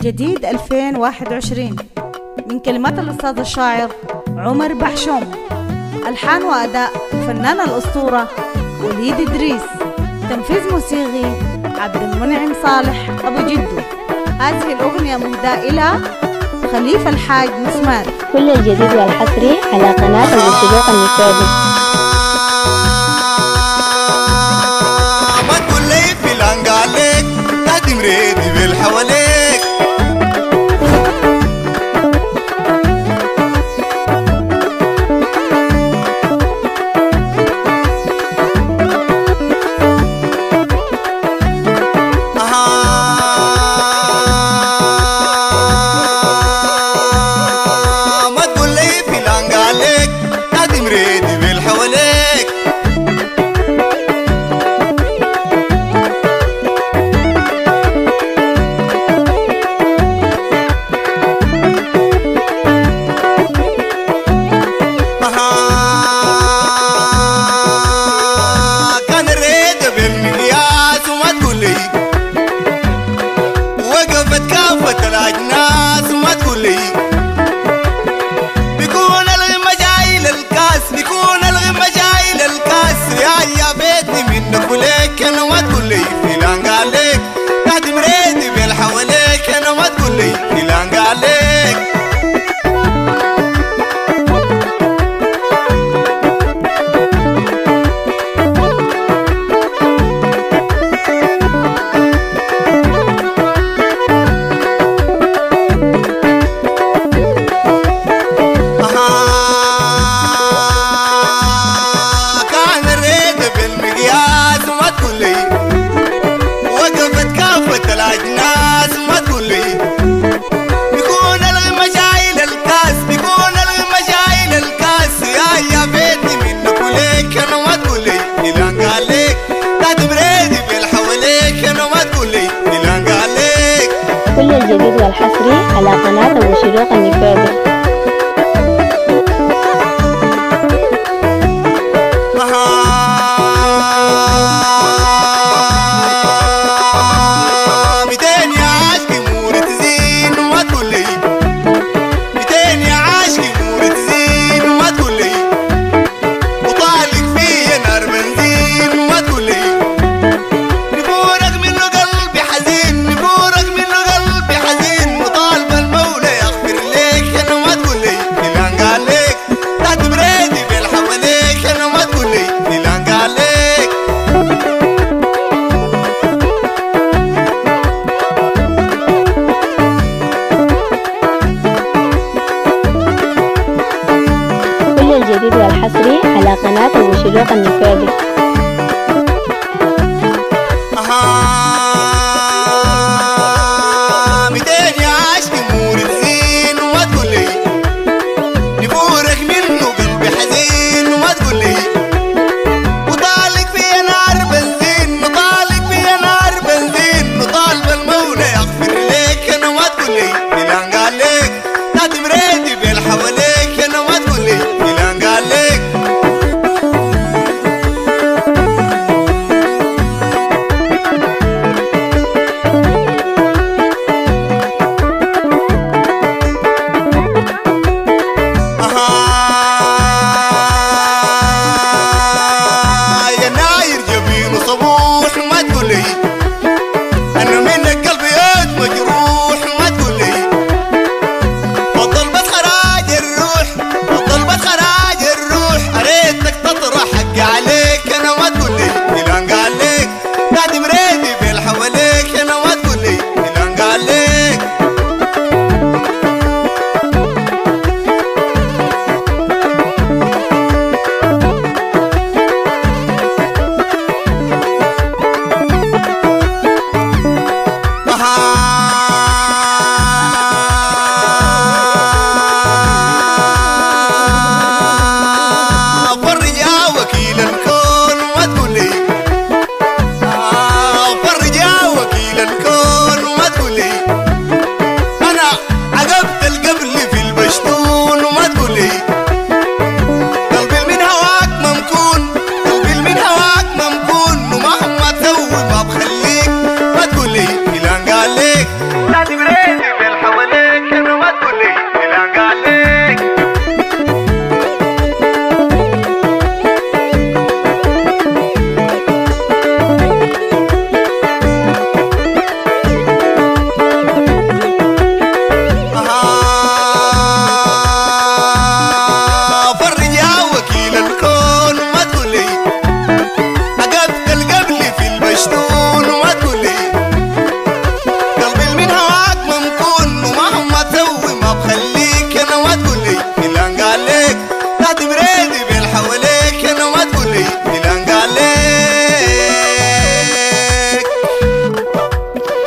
جديد 2021 من كلمات الأستاذ الشاعر عمر بحشوم، ألحان وأداء الفنان الأسطورة وليد إدريس، تنفيذ موسيقي عبد المنعم صالح أبو جدو. هذه الأغنية مهداة إلى خليفة الحاج مسمار. كل الجديد والحصري على قناة الشروق النسائي. ما تقول لي في الانقالك تهدم ريدي بالحواليك، ما تقول لي في الانقالك تهدم ريدي بالحواليك. كان الريد بالمقياس وما تقول لي وقفت كافة الأجناس وما تقول لي بيكون الغمة جاي للكاس، بيكون الغمة جاي للكاس. يا بيتني منك وليك أنا ما تقول لي في الانقالك تهدم ريدي بالحواليك، أنا ما تقول لي في الانقالك. كان الريد بالمقياس وما تقول لي وقفت كافة الأجناس وما تقول لي بيكون الغمة جاي للكاس، بيكون الغمة جاي للكاس. يا بيتي منك وليك أنا ما تقول لي إلا انقالك تهدم ريدي بالحواليك، أنا ما تقول لي إلا انقالك. كل الجديد والحصري على قناة الشروق النسائي. ميتين يا عاشقي مور تزين وما تقول لي، ميتين يا عاشقي مور تزين وما تقول لي وطالق فيا نار بنزين وما تقول لي نفورك منه قلبي حزين، نفورك منه قلبي حزين وطالب المولى يغفر ليك، أنا ما تقول لي إلا انقالك تهدم ريدي بالحواليك، أنا ما تقول لي إلا انقالك. كل الجديد والحصري على قناة الشروق النسائي. ميتين يا عاشقي مور تزين وما تقول لي نفورك منه قلبي حزين وما تقول لي وطالق فيا نار بنزين، وطالق فيا نار بنزين وطالب المولى يغفر ليك، أنا ما تقول لي إلا انقالك تهدم ريدي بالحواليك، أنا ما تقول لي إلا انقالك.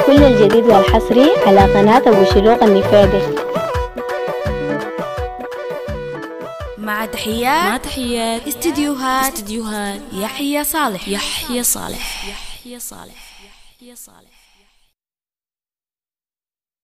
كل الجديد والحصري على قناة أبو شروق النفادي. مع تحيات استديوهات يحيى صالح.